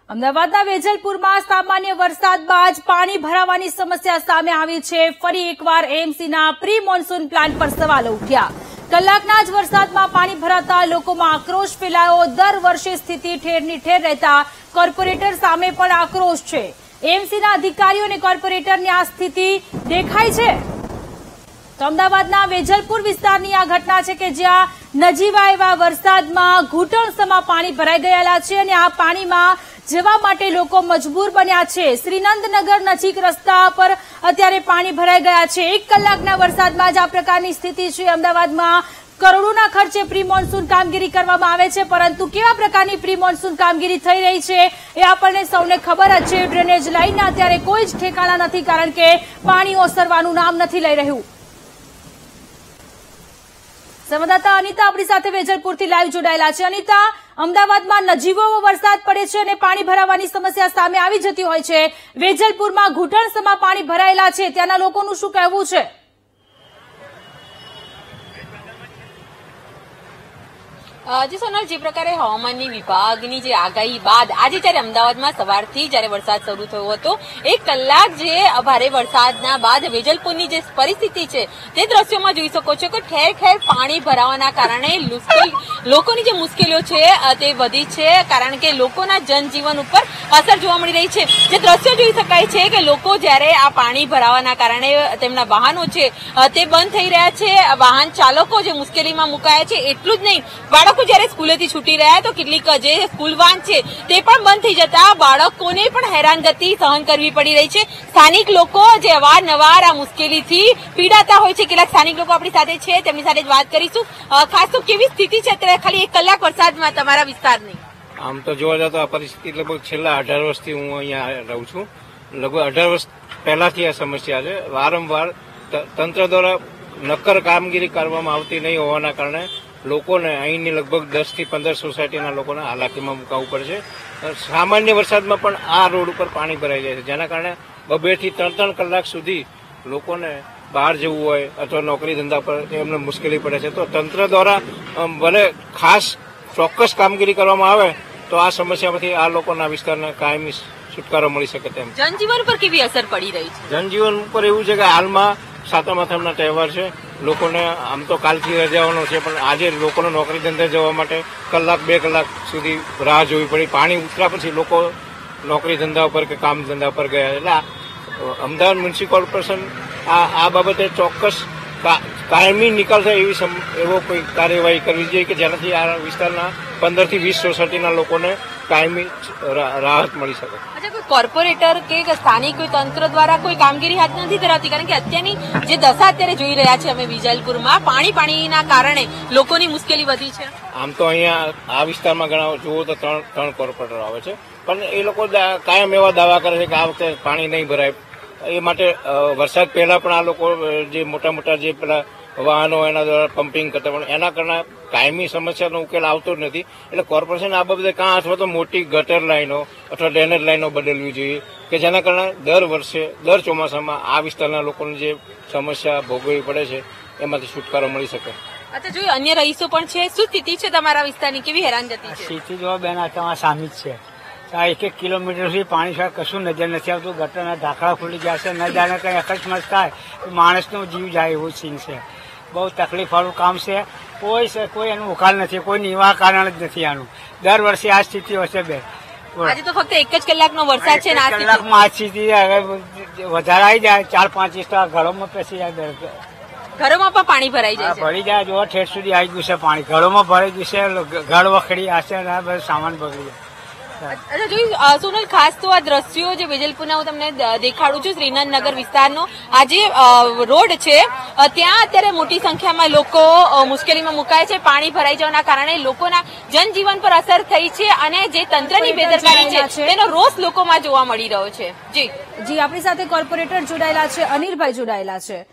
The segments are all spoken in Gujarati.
અમદાવાદના વેજલપુરમાં સામાન્ય વરસાદ બાદ પાણી ભરાવાની સમસ્યા સામે આવી છે। ફરી એકવાર એએમસીના પ્રી મોન્સૂન પ્લાન પર સવાલો ઉઠ્યા। કલાકના જ વરસાદમાં પાણી ભરાતા લોકોમાં આક્રોશ ફેલાયો। દર વર્ષે સ્થિતિ ઠેરની ઠેર રહેતા કોર્પોરેટર સામે પણ આક્રોશ છે। એએમસીના અધિકારીઓ અને કોર્પોરેટરની આ સ્થિતિ દેખાય છે। તો અમદાવાદના વેજલપુર વિસ્તારની આ ઘટના છે કે જ્યાં નજીવા એવા વરસાદમાં ઘૂંટણસમાં પાણી ભરાઈ ગયેલા છે અને આ પાણીમાં જવા માટે લોકો મજબૂર બન્યા છે। શ્રીનંદનગર નજીક રસ્તા પર અત્યારે પાણી ભરાઈ ગયા છે। 1 કલાકના વરસાદમાં જ આ પ્રકારની સ્થિતિ છે। અમદાવાદમાં કરોડોના ખર્ચે પ્રી મોન્સૂન કામગીરી કરવામાં આવે છે, પરંતુ કેવા પ્રકારની પ્રી મોન્સૂન કામગીરી થઈ રહી છે એ આપણને સૌને ખબર જ છે। ડ્રેનેજ લાઇનના અત્યારે કોઈ જ ઠેકાણા નથી, કારણ કે પાણી ઓસરવાનું નામ નથી લઈ રહ્યું। સંવાદદાતા અનિતા આપણી સાથે વેજલપુરથી લાઈવ જોડાયેલા છે। અનિતા, અમદાવાદમાં નજીવો વરસાદ પડે છે અને પાણી ભરાવાની સમસ્યા સામે આવી જતી હોય છે। વેજલપુરમાં ઘૂંટણસમાં પાણી ભરાયેલા છે, ત્યાંના લોકોનું શું કહેવું છે? જી સોનલ, જે પ્રકારે હવામાનની વિભાગની જે આગાહી બાદ આજે જ્યારે અમદાવાદમાં સવારથી જ્યારે વરસાદ શરૂ થયો હતો, 1 કલાક જે ભારે વરસાદના બાદ વેજલપુરની જે પરિસ્થિતિ છે તે દ્રશ્યોમાં જોઈ શકો છો કે ઠેર ઠેર પાણી ભરાવાના કારણે લોકોની જે મુશ્કેલીઓ છે તે વધી છે, કારણ કે લોકોના જનજીવન ઉપર અસર જોવા મળી રહી છે। જે દ્રશ્યો જોઈ શકાય છે કે લોકો જ્યારે આ પાણી ભરાવાના કારણે તેમના વાહનો છે તે બંધ થઈ રહ્યા છે। વાહન ચાલકો જે મુશ્કેલીમાં મુકાયા છે, એટલું જ નહીં, બાળકો જયારે સ્કૂલેથી છૂટી રહ્યા તો કેટલીક જે સ્કૂલ વાન છે તે પણ બંધ થઈ જતા બાળકોને પણ હેરાનગતિ સહન કરવી પડી રહી છે। સ્થાનિક લોકો જે અવારનવાર આ મુશ્કેલીથી પીડાતા હોય છે, કેટલાક સ્થાનિક લોકો આપણી સાથે છે, તેમની સાથે જ વાત કરીશું। ખાસ તો કેવી સ્થિતિ છે અત્યારે ખાલી 1 કલાક વરસાદમાં તમારા વિસ્તારની? આમ તો જોવા જાવ તો આ પરિસ્થિતિ લગભગ છેલ્લા 18 વર્ષથી હું અહીંયા રહું છું। લગભગ 18 વર્ષ પહેલાથી આ સમસ્યા છે। વારંવાર તંત્ર દ્વારા નક્કર કામગીરી કરવામાં આવતી નહીં હોવાના કારણે લોકોને અહીંની લગભગ 10 થી 15 સોસાયટીના લોકોને હાલાકીમાં મુકાવવું પડે છે। સામાન્ય વરસાદમાં પણ આ રોડ ઉપર પાણી ભરાઈ જાય છે, જેના કારણે 2 થી 3 કલાક સુધી લોકોને બહાર જવું હોય અથવા નોકરી ધંધા પર એમને મુશ્કેલી પડે છે। તો તંત્ર દ્વારા ભલે ખાસ ચોક્કસ કામગીરી કરવામાં આવે તો આ સમસ્યામાંથી આ લોકોના વિસ્તારને કાયમી છુટકારો મળી શકે તેમ। જનજીવન પર કેવી અસર પડી રહી છે? જનજીવન ઉપર એવું છે કે હાલમાં સાતમ આઠમના તહેવાર છે, લોકોને આમ તો કાલથી રજાઓનો છે, પણ આજે લોકોને નોકરી ધંધે જવા માટે 1-2 કલાક સુધી રાહ જોવી પડી। પાણી ઉતર્યા પછી લોકો નોકરી ધંધા ઉપર કે કામ ધંધા પર ગયા। એટલે અમદાવાદ મ્યુનિસિપલ કોર્પોરેશન આ બાબતે ચોક્કસ કાયમી નિકાલ થાય એવો કોઈ કાર્યવાહી કરવી જોઈએ કે જેનાથી આ વિસ્તારના 15 થી 20 સોસાયટીના લોકોને કાયમી રાહત મળી શકે। કોર્પોરેટર કે સ્થાનિક તંત્ર દ્વારા કોઈ કામગીરી હાથ નથી ધરાવતી, કારણ કે અત્યારની જે દશા અત્યારે જોઈ રહ્યા છે અમે વિજલપુરમાં, પાણીના કારણે લોકોની મુશ્કેલી વધી છે। આમ તો અહીંયા આ વિસ્તારમાં ઘણા જુઓ તો 3 કોર્પોરેટર આવે છે, પણ એ લોકો કાયમ એવા દાવા કરે છે કે આ વખતે પાણી નહીં ભરાય। એ માટે વરસાદ પહેલા પણ આ લોકો જે મોટા જે પેલા વાહનો એના દ્વારા પમ્પિંગ કરતા, પણ એના કારણે કાયમી સમસ્યાનો ઉકેલ આવતો જ નથી। એટલે કોર્પોરેશન આ બાબતે કાં અથવા તો મોટી ગટર લાઈનો અથવા ડ્રેનેજ લાઈનો બદલવી જોઈએ કે જેના કારણે દર વર્ષે દર ચોમાસામાં આ વિસ્તારના લોકોને જે સમસ્યા ભોગવવી પડે છે એમાંથી છુટકારો મળી શકે। અચ્છા, જો અન્ય રહીશો પણ છે, શું સ્થિતિ છે તમારા વિસ્તારની? કેવી હેરાનગતિ છે? સ્થિતિ જો બેન તમારા સામી જ છે। 1 કિલોમીટર સુધી પાણી સિવાય કશું નજર નથી આવતું। ગટરના ઢાંકણા ખુલી ગયા છે, ન જાણે કંઈ અકસ્માત થાય તો માણસનો જીવ જાય એવું સીન છે। બહુ તકલીફવાળું કામ છે। કોઈ એનો ઉકાલ નથી, કોઈ નિવારણ જ નથી આનું। દર વર્ષે આ સ્થિતિ હશે બેન। આજે તો ફક્ત 1 જ કલાકનો વરસાદ છે ને આ કલાકમાં આ સ્થિતિ વધારે આવી જાય 4-5 ઇંચ તો ઘરોમાં પેસી જાય। ઘરોમાં પણ પાણી ભરાઈ જાય છે? ભરી જાય, જો ઠેર સુધી આવી ગયું છે પાણી, ઘરોમાં ભરાઈ ગયું છે, ઘર વખડી આશે ને બધું સામાન બગડી જાય। અચ્છા, જોઈ સોનલ, ખાસ તો આ દ્રશ્યો જે વેજલપુરના હું તમને દેખાડું છું, શ્રીનંદનગર વિસ્તારનો આ જે રોડ છે ત્યાં અત્યારે મોટી સંખ્યામાં લોકો મુશ્કેલીમાં મુકાય છે। પાણી ભરાઈ જવાના કારણે લોકોના જનજીવન પર અસર થઈ છે અને જે તંત્રની બેદરકારી છે તેનો રોષ લોકોમાં જોવા મળી રહ્યો છે। જી આપણી સાથે કોર્પોરેટર જોડાયેલા છે, અનિલભાઈ જોડાયેલા છે,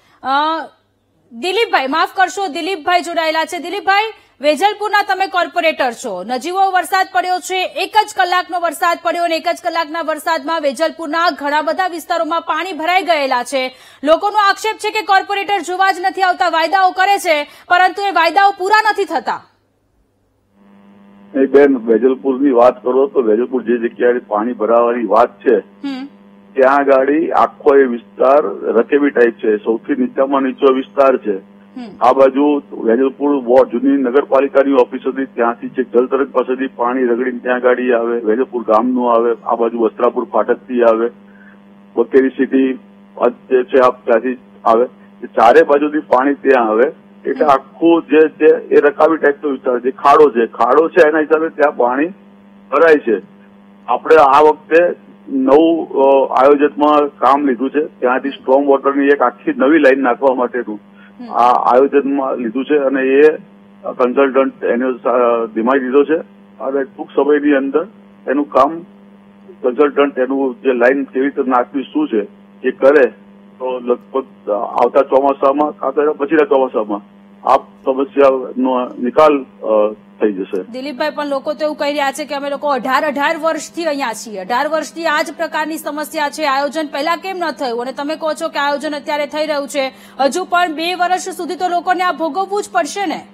દિલીપભાઈ માફ કરશો, દિલીપભાઈ જોડાયેલા છે। દિલીપભાઈ, વેજલપુરના તમે કોર્પોરેટર છો, નજીવો વરસાદ પડ્યો છે, 1 જ કલાકનો વરસાદ પડ્યો અને 1 જ કલાકના વરસાદમાં વેજલપુરના ઘણા બધા વિસ્તારોમાં પાણી ભરાઈ ગયેલા છે। લોકોનો આક્ષેપ છે કે કોર્પોરેટર જોવા જ નથી આવતા, વાયદાઓ કરે છે પરંતુ એ વાયદાઓ પૂરા નથી થતા। બેન વેજલપુરની વાત કરો તો વેજલપુર જે જગ્યાએ પાણી ભરાવાની વાત છે ત્યાં ગાડી આખો એ વિસ્તાર રકેબી ટાઈપ છે, સૌથી નીચામાં નીચો વિસ્તાર છે. આ બાજુ વેજલપુર જૂની નગરપાલિકાની ઓફિસ હતી, ત્યાંથી છે જલતરંગ પાસેથી પાણી રગડીને ત્યાં ગાડી આવે, વેજલપુર ગામનું આવે, આ બાજુ વસ્ત્રાપુર ફાટકથી આવે, બકેરી સિટી જે છે ત્યાંથી આવે, ચારે બાજુથી પાણી ત્યાં આવે. એટલે આખું જે છે એ રકાબી ટાઈપનો વિસ્તાર છે, ખાડો છે એના હિસાબે ત્યાં પાણી ભરાય છે. આપણે આ વખતે નવું આયોજનમાં કામ લીધું છે, ત્યાંથી સ્ટ્રોમ વોટરની એક આખી નવી લાઈન નાખવા માટેનું આ આયોજનમાં લીધું છે અને એ કન્સલ્ટન્ટ એને ધીમાઈ દીધો છે અને ટૂંક સમયની અંદર એનું કામ કન્સલ્ટન્ટ એનું જે લાઈન કેવી રીતે નાખવી શું છે એ કરે તો લગભગ આવતા ચોમાસામાં કાં તો પછીના ચોમાસામાં આ સમસ્યાનો નિકાલ થઈ જશે. દિલીપભાઈ, પણ લોકો તો એવું કહી રહ્યા છે કે અમે લોકો 18 વર્ષથી અહીંયા છીએ, 18 વર્ષથી આ જ પ્રકારની સમસ્યા છે, આયોજન પહેલા કેમ ન થયું? અને તમે કહો છો કે આયોજન અત્યારે થઈ રહ્યું છે, હજુ પણ 2 વર્ષ સુધી તો લોકોને આ ભોગવવું જ પડશે ને?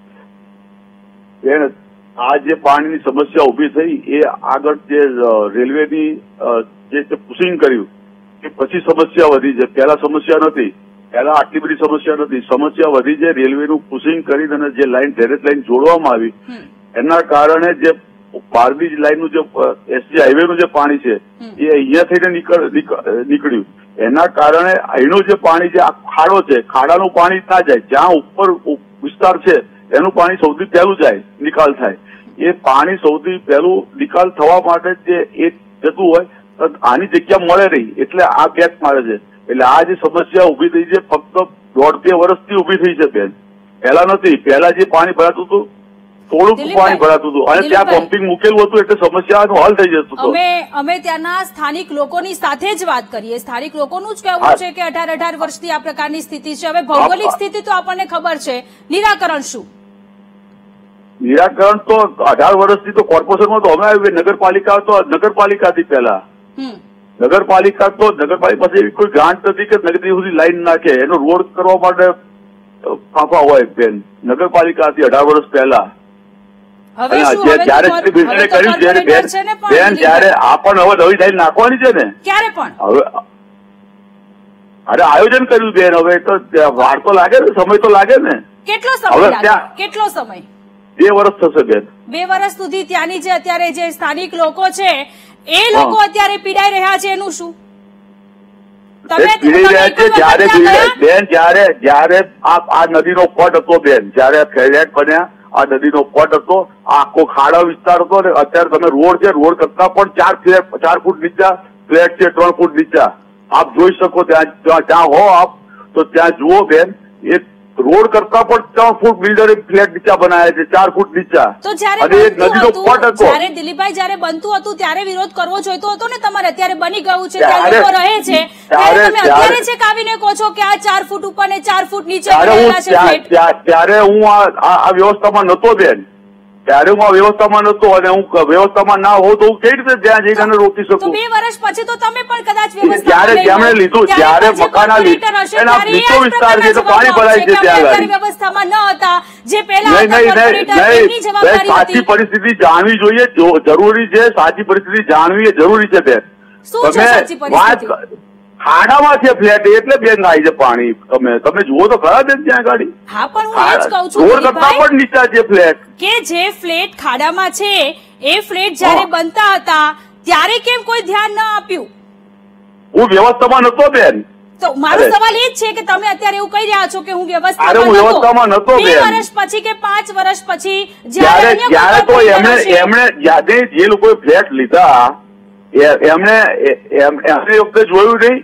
બેન, આ જે પાણીની સમસ્યા ઉભી થઈ એ આગળ જે રેલવેની જે પુશિંગ કર્યું એ પછી સમસ્યા વધી છે. પહેલા સમસ્યા નથી, પહેલા આટલી બધી સમસ્યા નથી, સમસ્યા વધી છે. રેલવેનું પુશિંગ કરીને અને જે લાઈન ડેરેજ લાઈન જોડવામાં આવી એના કારણે જે પારબીજ લાઈનનું જે એસજી હાઈવેનું જે પાણી છે એ અહીંયા થઈને નીકળ્યું. એના કારણે અહીંનું જે પાણી જે ખાડો છે, ખાડાનું પાણી ના જાય, જ્યાં ઉપર વિસ્તાર છે એનું પાણી સૌથી પહેલું જાય, નિકાલ થાય. એ પાણી સૌથી પહેલું નિકાલ થવા માટે જે એ જતું હોય આની જગ્યા મળે નહીં, એટલે આ બેક મારે છે. એટલે આ જે સમસ્યા ઉભી થઈ છે ફક્ત 1.5-2 વર્ષથી ઉભી થઈ છે બેન, પહેલા નથી. પહેલા જે પાણી ભરાતું હતું થોડુંક પાણી ભરાતું હતું અને ત્યાં પમ્પિંગ મૂકેલું હતું એટલે સમસ્યાનો હલ થઈ જતું હતું. અમે ત્યાંના સ્થાનિક લોકોની સાથે જ વાત કરીએ. સ્થાનિક લોકોનું જ કહેવું છે કે 18 વર્ષથી આ પ્રકારની સ્થિતિ છે. હવે ભૌગોલિક સ્થિતિ તો આપણને ખબર છે, નિરાકરણ શું? નિરાકરણ તો 18 વર્ષથી તો કોર્પોરેશનમાં તો અમે આવી, નગરપાલિકાથી પહેલા નગરપાલિકા પાસે એવી કોઈ ગ્રાન્ટ નથી કે નગરી સુધી લાઈન નાખે, એનો રોડ કરવા માટે ફાંફા હોય બેન. નગરપાલિકાથી 18 વર્ષ પહેલા જયારે આ પણ હવે નવી લાઈન નાખવાની છે ને, ક્યારે પણ હવે અરે આયોજન કર્યું બેન. હવે તો વાર તો લાગે ને, સમય તો લાગે ને. કેટલો સમય? 2 વર્ષ થશે બેન. 2 વર્ષ સુધી ત્યાંની જે અત્યારે જે સ્થાનિક લોકો છે એ લોકો અત્યારે પીડાઈ રહ્યા છે, એનું શું? પીડાઈ રહ્યા છે જયારે આ નદીનો પટ હતો બેન, જયારે ફ્લેટ બન્યા આ નદીનો પટ હતો, આખો ખાડા વિસ્તાર હતો ને અત્યારે તમે રોડ છે, રોડ કરતા પણ 4 ફૂટ નીચા ફ્લેટ છે, 3 ફૂટ નીચા. આપ જોઈ શકો ત્યાં હો આપ તો ત્યાં જુઓ બેન, એ રોડ કરતા પણ 3 ફૂટ બિલ્ડરે ફ્લેટ નીચા બનાવ્યા છે, 4 ફૂટ નીચા. તો જયારે દિલીપભાઈ જયારે બનતું હતું ત્યારે વિરોધ કરવો જોઈતો હતો ને તમારે? અત્યારે બની ગયું છે, ત્યાં લોકો રહે છે, ત્યારે તમે અત્યારે છે આવીને કહો છો કે આ 4 ફૂટ ઉપર ને 4 ફૂટ નીચે ત્યારે હું આ વ્યવસ્થામાં નતો બેન, ત્યારે હું આ વ્યવસ્થામાં નતો અને હું વ્યવસ્થામાં ના હોઉં તો હું કેવી રીતે ત્યાં જઈને રોકી શકું? 2 વર્ષ પછી તો તમે પણ કદાચ જયારે જેમણે લીધું, જયારે મકાન એના નીચો વિસ્તાર છે તો પાણી ભરાય છે ત્યાં વ્યવસ્થામાં ન હતા જે પહેલા સાચી પરિસ્થિતિ જાણવી જોઈએ, જરૂરી છે. સાચી પરિસ્થિતિ જાણવી એ જરૂરી છે બેન. તમે વાત ખાડામાં છે ફ્લેટ એટલે બેન આવી છે પાણી. તમે જુઓ તો ખરા બેન ત્યાં ગાડી. હા, પણ હું જ કહું છું રોડ કરતા પણ નીચા છે ફ્લેટ, કે જે ફ્લેટ ખાડામાં છે એ ફ્લેટ જયારે બનતા હતા ત્યારે કેમ કોઈ ધ્યાન ન આપ્યું? હું વ્યવસ્થામાં નતો બેન. તો મારો સવાલ એ જ છે કે તમે અત્યારે એવું કહી રહ્યા છો કે હું વ્યવસ્થામાં નતો. 2 વર્ષ પછી કે 5 વર્ષ પછી જયારે તો એમણે જે લોકોએ ફ્લેટ લીધા એમને વખતે જોયું નહીં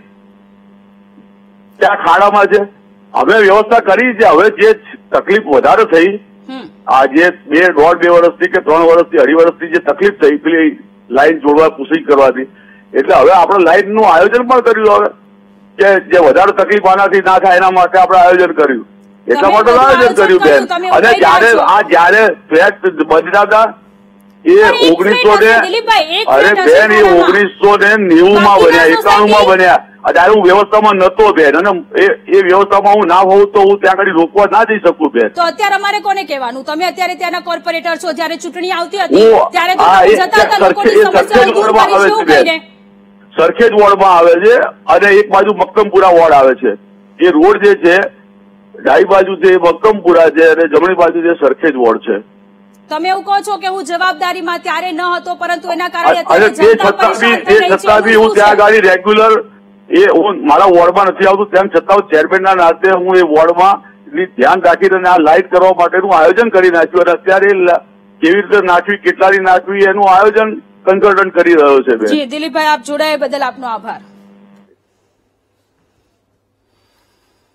ત્યાં ખાડામાં છે. હવે વ્યવસ્થા કરી છે. હવે જે તકલીફ વધારે થઈ આ જે 1.5-2 વર્ષથી કે 3 વર્ષથી 2.5 વર્ષથી જે તકલીફ થઈ પેલી લાઈન જોડવા પુશિંગ કરવાથી, એટલે હવે આપણે લાઈન નું આયોજન પણ કર્યું. હવે જે વધારે તકલીફ આનાથી ના થાય એના માટે આપણે આયોજન કર્યું, એટલા માટે આયોજન કર્યું બેન. અને જયારે ફ્લેટ બનતા હતા એ 1990 માં બન્યા, 91 માં બન્યા, અત્યારે હું વ્યવસ્થામાં નતો બેન, અને એ વ્યવસ્થામાં હું ના હોઉં તો હું ત્યાં આગળ રોકવા ના જઈ શકું બેન. તો અત્યારે અમારે કોને કહેવાનું? તમે અત્યારે ત્યાંના કોર્પોરેટર છો, જયારે ચૂંટણી આવતી હતી ત્યારે તો જતા હતા લોકોની સમસ્યાઓ દૂર કરીશું કહીને. સરખેજ વોર્ડમાં આવે છે અને એક બાજુ મક્કમપુરા વોર્ડ આવે છે. એ રોડ જે છે ડાબી બાજુ છે એ મક્કમપુરા છે અને જમણી બાજુ જે સરખેજ વોર્ડ છે. તમે એવું કહો છો કે હું જવાબદારીમાં ત્યારે ન હતો, પરંતુ એના કારણે અને તે છતાં બી હું ત્યાં આગળ રેગ્યુલર હું મારા વોર્ડમાં નથી આવતું, તેમ છતાં ચેરમેનના નાતે હું એ વોર્ડમાં ધ્યાન રાખીને આ લાઇટ કરવા માટેનું આયોજન કરી નાખ્યું અને અત્યારે કેવી રીતે નાખવી, કેટલાની નાખવી એનું આયોજન કન્સલ્ટન્ટ કરી રહ્યો છે. જી દિલીપભાઈ, આપ જોડાયા બદલ આપનો આભાર.